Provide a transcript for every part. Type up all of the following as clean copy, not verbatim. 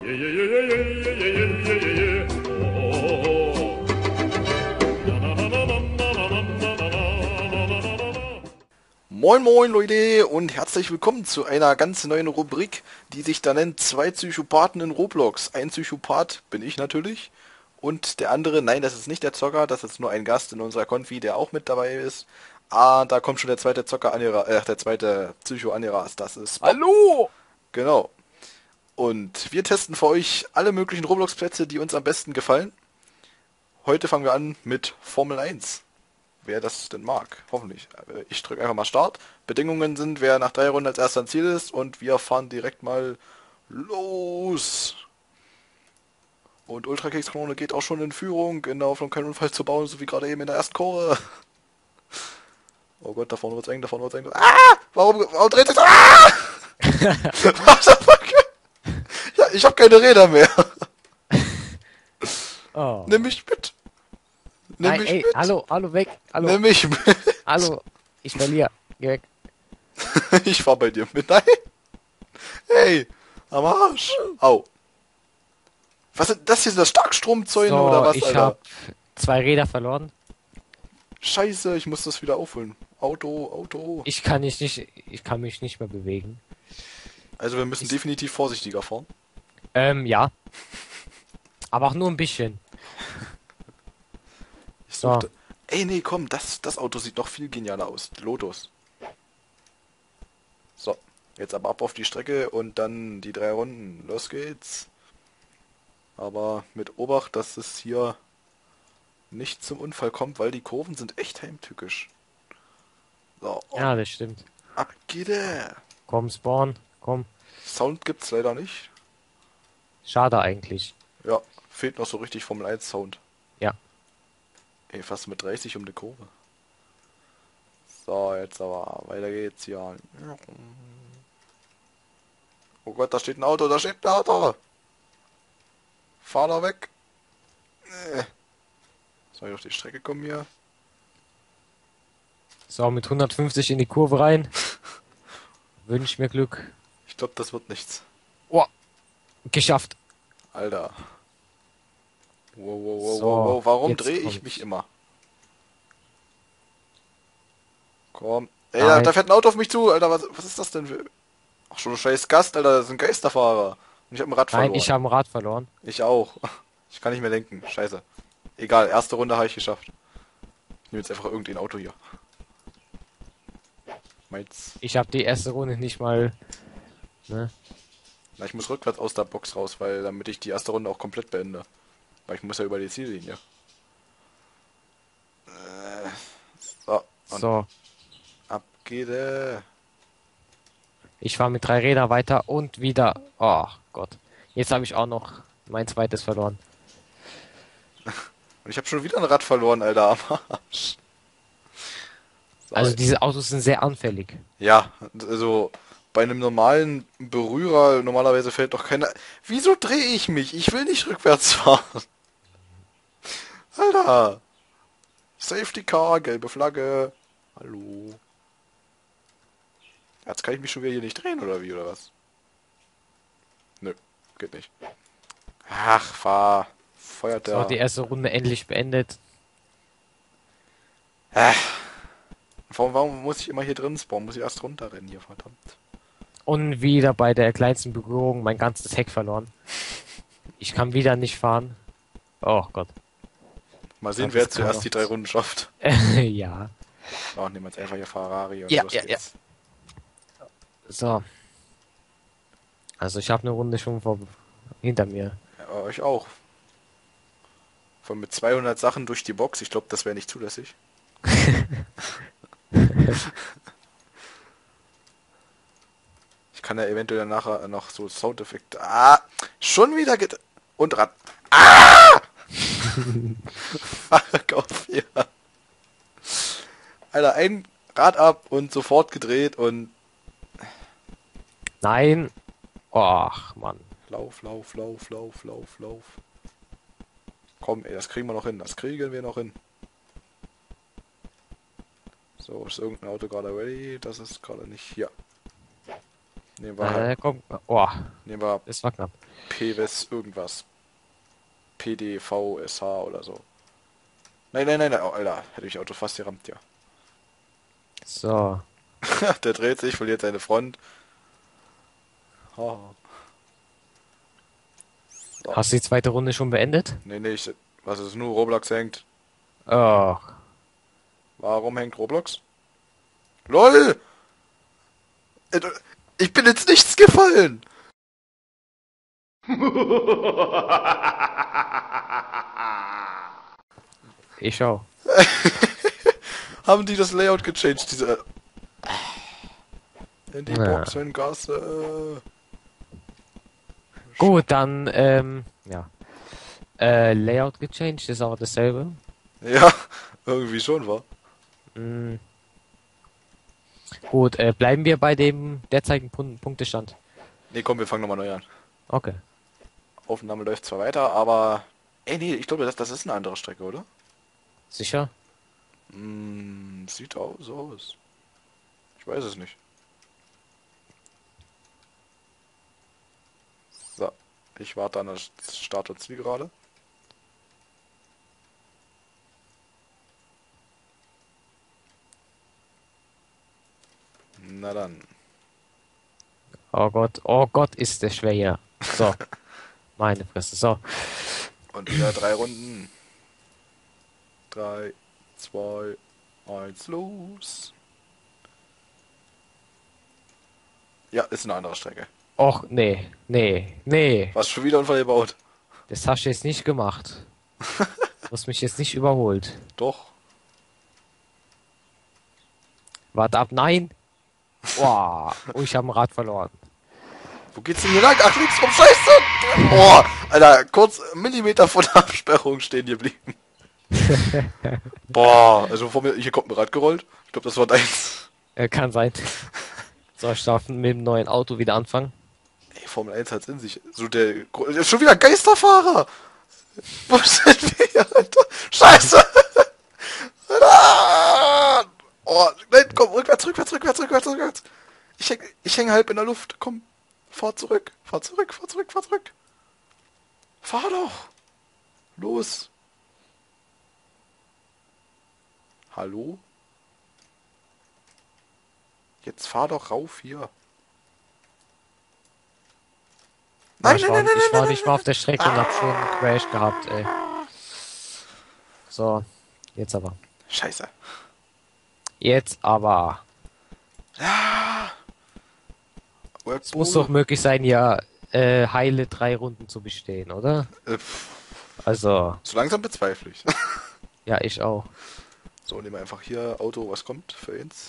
Moin moin Leute und herzlich willkommen zu einer ganz neuen Rubrik, die sich da nennt zwei Psychopathen in Roblox. Ein Psychopath bin ich natürlich und der andere, nein, das ist nicht der Zocker, das ist nur ein Gast in unserer Konfi, der auch mit dabei ist. Ah, da kommt schon der zweite Zocker der zweite Psycho angerast, das ist Bob. Hallo! Genau. Und wir testen für euch alle möglichen Roblox-Plätze, die uns am besten gefallen. Heute fangen wir an mit Formel 1. Wer das denn mag, hoffentlich. Ich drücke einfach mal Start. Bedingungen sind, wer nach 3 Runden als erster am Ziel ist und wir fahren direkt mal los. Und Ultra Keks Krone geht auch schon in Führung, in der Hoffnung keinen Unfall zu bauen, so wie gerade eben in der ersten Kurve. Oh Gott, da vorne wird's eng, da vorne wird's eng. Ah! Warum dreht sich das? Ah! What the fuck? Ja, ich habe keine Räder mehr. Oh. Nimm mich mit. Nimm Nein, mich ey, mit. hallo, weg. Hallo, Nimm mich mit. hallo. Ich verliere. Geh weg. Ich fahr bei dir mit. Nein. Hey, am Arsch. Au. Was sind das hier? Sind das Starkstromzäune So, oder was, ich Alter? habe 2 Räder verloren. Scheiße, ich muss das wieder aufholen. Auto. Ich kann mich nicht mehr bewegen. Also wir müssen definitiv vorsichtiger fahren. Ja. Aber auch nur ein bisschen. Ich So. suchte. Ey, nee, komm, das Auto sieht noch viel genialer aus. Lotus. So, jetzt aber ab auf die Strecke und dann die 3 Runden. Los geht's. Aber mit Obacht, dass es hier nicht zum Unfall kommt, weil die Kurven sind echt heimtückisch. So, und Ja, das stimmt. ab geht er. Komm, Spawn. Komm. Sound gibt's leider nicht. Schade eigentlich. Ja, fehlt noch so richtig Formel 1 Sound. Ja. Ey, fast mit 30 um die Kurve. So, jetzt aber, weiter geht's hier. Oh Gott, da steht ein Auto, da steht ein Auto. Fahr da weg. Soll ich auf die Strecke kommen hier? So, mit 150 in die Kurve rein. Wünsch mir Glück. Ich glaube, das wird nichts. Oh, geschafft. Alter. Wow. So, Warum jetzt drehe ich kommt's. mich immer? Komm. Ey, Nein. da fährt ein Auto auf mich zu, Alter. Was ist das denn für... Ach, schon ein scheiß Gast, Alter. Das sind Geisterfahrer. Und ich habe ein Rad Nein, verloren. ich habe ein Rad verloren. Ich auch. Ich kann nicht mehr lenken. Scheiße. Egal, erste Runde habe ich geschafft. Ich nehme jetzt einfach irgendein Auto hier. Meins. Ich habe die erste Runde nicht mal. Ne? Na, ich muss rückwärts aus der Box raus, weil damit ich die erste Runde auch komplett beende. Weil ich muss ja über die Ziellinie. So, und So, ab geht er. ich fahre mit 3 Rädern weiter und wieder. Oh Gott. Jetzt habe ich auch noch mein zweites verloren. Und ich habe schon wieder ein Rad verloren, Alter. Am Arsch. So, Also diese Autos sind sehr anfällig. ja, also bei einem normalen Berührer normalerweise fällt doch keiner. Wieso drehe ich mich? Ich will nicht rückwärts fahren. Alter. Safety Car, gelbe Flagge. Hallo. Jetzt kann ich mich schon wieder hier nicht drehen, oder wie, oder was? Nö, geht nicht. Ach, fahr. Feuert So, der. die erste Runde endlich beendet. Warum muss ich immer hier drin spawnen? Muss ich erst runterrennen hier, verdammt. Und wieder bei der kleinsten Berührung mein ganzes Heck verloren. Ich kann wieder nicht fahren. Oh Gott. Mal sehen, Ja, wer das kann zuerst noch- die 3 Runden schafft. Ja. Oh, nehmen wir jetzt einfach hier Ferrari und Ja, los ja, geht's. So. Also ich habe eine Runde schon hinter mir. Ja, euch auch. Von mit 200 Sachen durch die Box, ich glaube, das wäre nicht zulässig. Ich kann ja eventuell nachher noch so Soundeffekte. Ah, schon wieder und Rad. Ah! Fuck auf hier. Alter, ein Rad ab und sofort gedreht und Nein. Och, Mann. lauf. Komm, ey, das kriegen wir noch hin. Das kriegen wir noch hin. So, ist irgendein Auto gerade ready? Das ist gerade nicht hier. Nehmen wir halt, Komm. Oh, nehmen wir das war knapp. PWS irgendwas. PDVSH oder so. Nein, nein, nein, nein. Oh, Alter, hätte ich Auto fast gerammt, ja. So. Der dreht sich, verliert seine Front. Oh. So. Hast du die zweite Runde schon beendet? Nee, nee, was ist nur? Roblox hängt. Oh. Warum hängt Roblox? LOL! Äh, Ich bin ins Nichts gefallen! Ich schau. Haben die das Layout gechanged, diese... In die Ja. Box, wenn Gas... Gut, dann, ja. Layout gechanged, ist auch dasselbe. Ja, irgendwie schon, war. Mm. Gut, bleiben wir bei dem derzeitigen Punktestand. Nee, komm, wir fangen nochmal neu an. Okay. Aufnahme läuft zwar weiter, aber... Ey, nee, ich glaube, das ist eine andere Strecke, oder? Sicher? Sieht auch so aus. Ich weiß es nicht. So, ich warte an das Start und Ziel gerade. Na dann. Oh Gott, ist der schwer hier. So, meine Fresse. So, Und wieder 3 Runden. 3, 2, 1, los. Ja, ist eine andere Strecke. och, nee. Was schon wieder Unfall gebaut? Das hast du jetzt nicht gemacht. Du hast mich jetzt nicht überholt. Doch. Warte ab, nein. Boah, oh, ich habe ein Rad verloren. Wo geht's denn hier lang? Ach, links rum, scheiße! Boah, Alter, kurz Millimeter vor der Absperrung stehen geblieben. Boah, also vor mir, hier kommt ein Rad gerollt. Ich glaube, das war deins. Kann sein. So, ich darf mit dem neuen Auto wieder anfangen. Ey, Formel 1 hat's in sich. So der ist schon wieder ein Geisterfahrer. Wo sind wir hier, Alter? Scheiße! Ah! Oh, nein, komm, rückwärts. Ich häng halb in der Luft. Komm, fahr zurück. Fahr doch. Los. Hallo? Jetzt fahr doch rauf hier. Nein, Ich war nicht mal auf der Strecke und hab schon einen Crash gehabt, ey. So, jetzt aber. Scheiße. Jetzt aber. Ja. Es muss doch möglich sein, ja, heile 3 Runden zu bestehen, oder? Also, So langsam bezweifle ich. ja, ich auch. So, nehmen wir einfach hier Auto, was kommt für uns?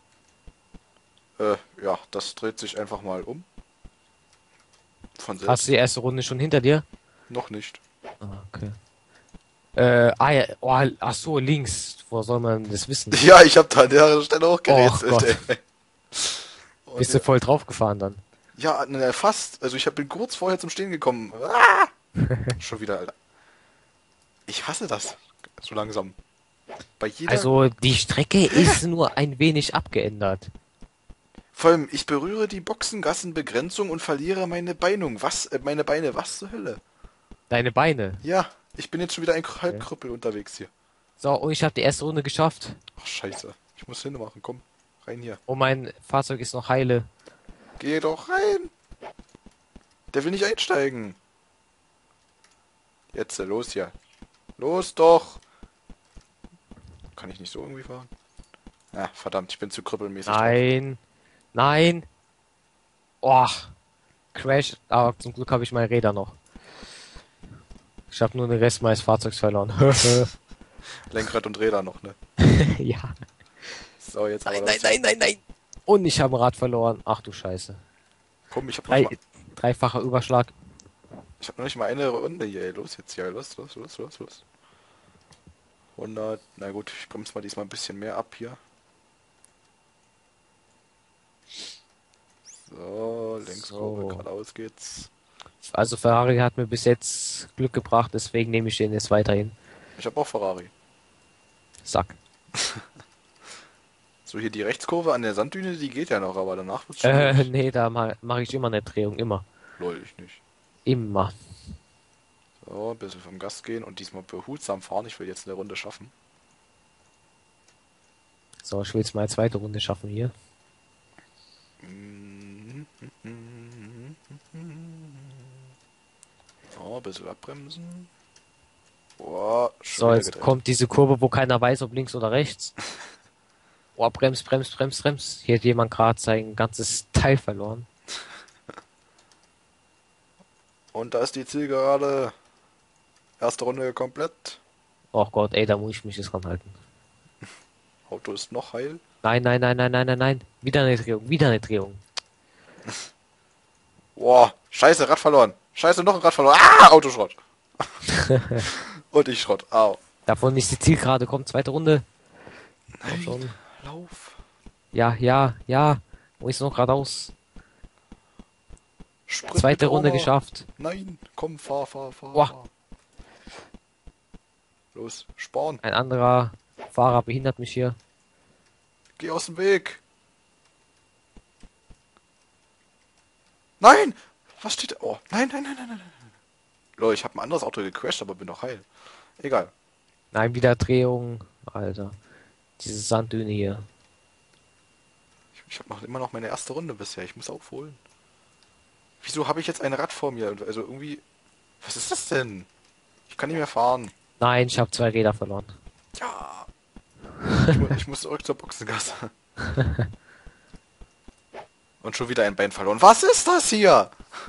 Ja, das dreht sich einfach mal um. Von selbst. Hast du die erste Runde schon hinter dir? Noch nicht. Ah, okay. Ja, oh, ach so, links. Wo soll man das wissen? Ja, ich habe da an der Stelle auch gerätselt, Gott. ey. Und Bist du voll draufgefahren dann? ja, ne, fast. Also bin kurz vorher zum Stehen gekommen. Ah! Schon wieder, Alter. Ich hasse das. So langsam. Bei jeder... Also, die Strecke ist nur ein wenig abgeändert. Vor allem, ich berühre die Boxengassenbegrenzung und verliere meine Beinung. Meine Beine, was zur Hölle? Deine Beine. Ja, ich bin jetzt schon wieder ein Halbkrüppel unterwegs hier. So, und ich habe die erste Runde geschafft. Ach, scheiße. Ich muss hinmachen, komm. Rein hier. Und mein Fahrzeug ist noch heile. Geh doch rein. Der will nicht einsteigen. Jetzt, los hier. Los doch. Kann ich nicht so irgendwie fahren? Ah, verdammt, ich bin zu krüppelmäßig drauf. Nein. Oh, Crash. Aber zum Glück habe ich meine Räder noch. Ich habe nur den Rest meines Fahrzeugs verloren. Lenkrad und Räder noch, ne? Ja. So, jetzt aber Nein. Und ich habe ein Rad verloren. Ach du Scheiße. Komm, ich hab noch mal, Dreifacher Überschlag. ich hab noch nicht mal eine Runde hier. Ey. Los jetzt hier. Los. 100. Na gut, ich bremse mal diesmal ein bisschen mehr ab hier. So, Längskurve, geradeaus geht's. Also Ferrari hat mir bis jetzt Glück gebracht, deswegen nehme ich den jetzt weiterhin. Ich habe auch Ferrari. Sack. So, hier die Rechtskurve an der Sanddüne, die geht ja noch, aber danach wird's schwierig. Nee, da mach ich immer eine Drehung, immer. Lol, ich nicht. Immer. So, ein bisschen vom Gas gehen und diesmal behutsam fahren. Ich will jetzt eine Runde schaffen. So, ich will jetzt mal eine zweite Runde schaffen hier. So, ein bisschen abbremsen. Boah, schon So, wieder jetzt gedreht. kommt diese Kurve, wo keiner weiß, ob links oder rechts. Oh, brems, brems, brems, brems. Hier hat jemand gerade sein ganzes Teil verloren. Und da ist die Zielgerade. Erste Runde komplett. Oh Gott, ey, da muss ich mich jetzt ranhalten. Auto ist noch heil. Nein, nein, nein, nein, nein, nein, nein. Wieder eine Drehung, wieder eine Drehung. Boah, scheiße, Rad verloren. Scheiße, noch ein Rad verloren. Ah, Autoschrott. Und ich Schrott. Au. Davon ist die Zielgerade, kommt, zweite Runde. Komm schon. Lauf. Ja, ja, ja. Wo ist noch geradeaus? Sprint Zweite mit Runde Oma. geschafft. Nein, komm, fahr, fahr, fahr. Boah. fahr. Los, Sporn. Ein anderer Fahrer behindert mich hier. Geh aus dem Weg. Nein! Was steht da? Oh, nein, nein, nein, nein, nein. nein. Leute, ich habe ein anderes Auto gecrashed, aber bin noch heil. Egal. Nein, wieder Drehung. Alter. Diese Sanddüne hier. Ich habe immer noch meine erste Runde bisher. Ich muss aufholen. Wieso habe ich jetzt ein Rad vor mir? Also irgendwie... Was ist das denn? Ich kann nicht mehr fahren. Nein, ich habe 2 Räder verloren. Ja. Ich muss zurück zur Boxengasse. Und schon wieder ein Bein verloren. Was ist das hier?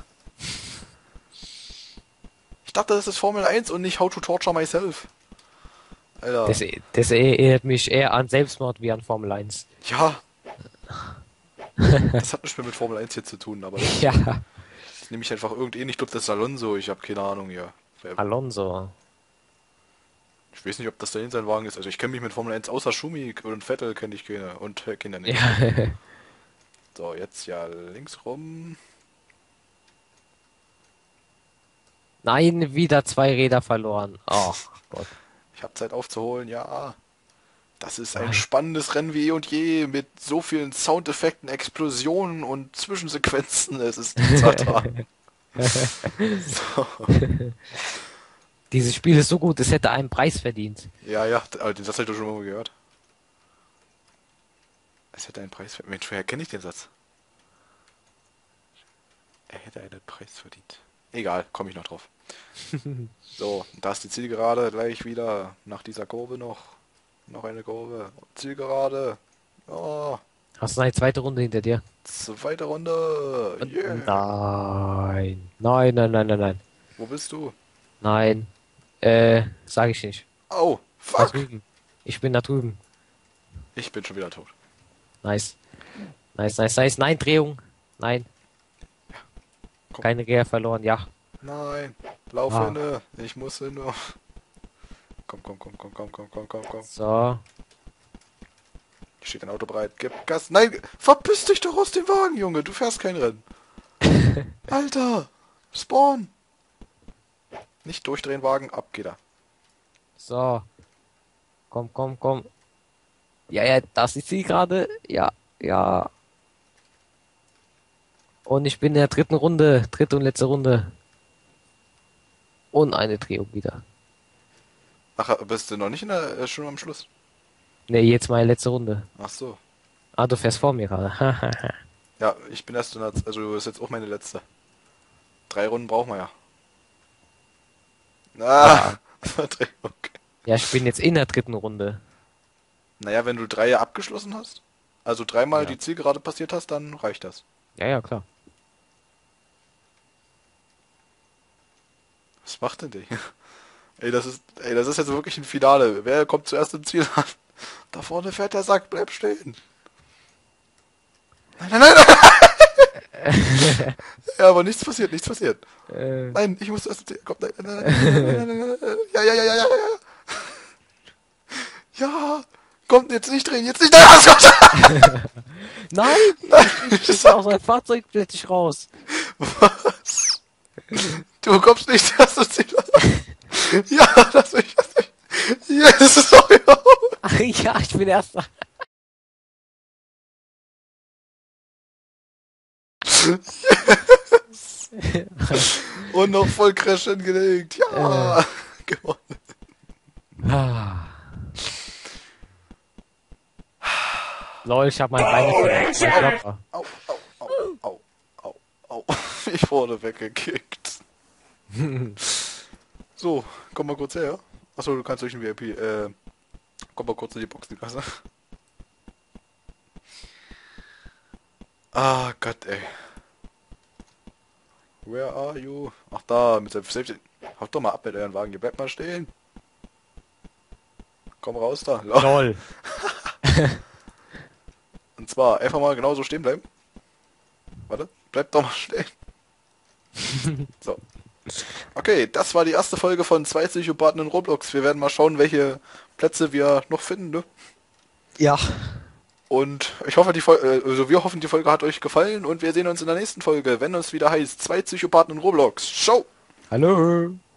Ich dachte, das ist Formel 1 und nicht How to Torture Myself. Alter. Das erinnert mich eher an Selbstmord wie an Formel 1. Ja. Das hat nichts mehr mit Formel 1 hier zu tun, aber das Ja. nehme ich einfach irgendeinen. Ich glaube, das ist Alonso. Ich habe keine Ahnung hier. Alonso. Ich weiß nicht, ob das da sein Wagen ist. Also ich kenne mich mit Formel 1 außer Schumi und Vettel kenne ich keine. Und Kinder nicht. Ja. So, jetzt ja links rum. Nein, wieder 2 Räder verloren. Oh Gott. Ich habe Zeit aufzuholen, ja. Das ist ein Nein. spannendes Rennen wie eh und je, mit so vielen Soundeffekten, Explosionen und Zwischensequenzen. Es ist Satan. So. Dieses Spiel ist so gut, es hätte einen Preis verdient. Ja, ja, aber den Satz habe ich doch schon mal gehört. Es hätte einen Preis verdient. Mensch, woher kenne ich den Satz? Er hätte einen Preis verdient. Egal, komme ich noch drauf. So, da ist die Zielgerade gleich wieder. Nach dieser Kurve noch. Noch eine Kurve. Zielgerade. Oh, Hast du eine zweite Runde hinter dir? zweite Runde. Yeah. Nein. Nein, nein, nein, nein, nein. Wo bist du? Nein. Sag ich nicht. Oh, Da fuck. drüben. Ich bin da drüben. Ich bin schon wieder tot. Nice. Nice, nice, nice. Nein, Drehung. Nein. Komm. Keine Räder verloren, ja. Nein, lauf Ah. hin. Ich muss hin. Komm, komm, komm, komm, komm, komm, komm, komm, komm. So. Hier steht ein Auto bereit. Gib Gas. Nein, verpiss dich doch aus dem Wagen, Junge. Du fährst kein Rennen. Alter, Spawn. Nicht durchdrehen, Wagen. Ab geht er. So. Komm, komm, komm. Ja, ja, das ist sie gerade. Ja, ja. Und ich bin in der dritten Runde. Dritte und letzte Runde. Und eine Drehung wieder. Ach, bist du noch nicht schon am Schluss? Ne, jetzt meine letzte Runde. Ach so. Ah, du fährst vor mir gerade. Ja, ich bin erst in der... Also, ist jetzt auch meine letzte. 3 Runden brauchen wir ja. Ah, Verdrehung. Ja, ich bin jetzt in der dritten Runde. Naja, wenn du 3 abgeschlossen hast, also 3-mal Ja. die Zielgerade passiert hast, dann reicht das. Ja, ja, klar. Was macht denn der hier? Ey, das ist jetzt wirklich ein Finale. Wer kommt zuerst im Ziel an? Da vorne fährt der Sack, bleib stehen. Nein, nein, nein, nein. Ja, aber nichts passiert, nichts passiert. Nein, ich muss erst... Komm, nein, nein, nein, nein, nein, nein, nein. Ja, ja, ja, ja, ja, ja. Ja, kommt jetzt nicht drehen, jetzt nicht... Nein, Gott! Nein! Ich bin aus meinem Fahrzeug plötzlich raus. Was? Du kommst nicht erst ins Ziel. Ja, das will ich. Ja, das ist doch... Ach ja, ich bin erst. Und noch voll Crash hingelegt. Ja! Gewonnen. Ah. Lol, ich hab mein Bein verletzt. Mein Körper. Au, au, au, au, au, au. Ich wurde weggekickt. So, komm mal kurz her. Achso, du kannst durch den VIP. Komm mal kurz in die Boxengasse. Ah, Gott, ey. Where are you? Ach da, mit seinem Safety. Haut doch mal ab mit euren Wagen, ihr bleibt mal stehen. Komm raus da. Lol. Und zwar einfach mal genauso stehen bleiben. Warte, bleibt doch mal stehen. So. Okay, das war die erste Folge von 2 Psychopathen in Roblox. Wir werden mal schauen, welche Plätze wir noch finden, ne? Ja. Und ich hoffe, wir hoffen, die Folge hat euch gefallen und wir sehen uns in der nächsten Folge, wenn es wieder heißt 2 Psychopathen in Roblox. Ciao! Hallo.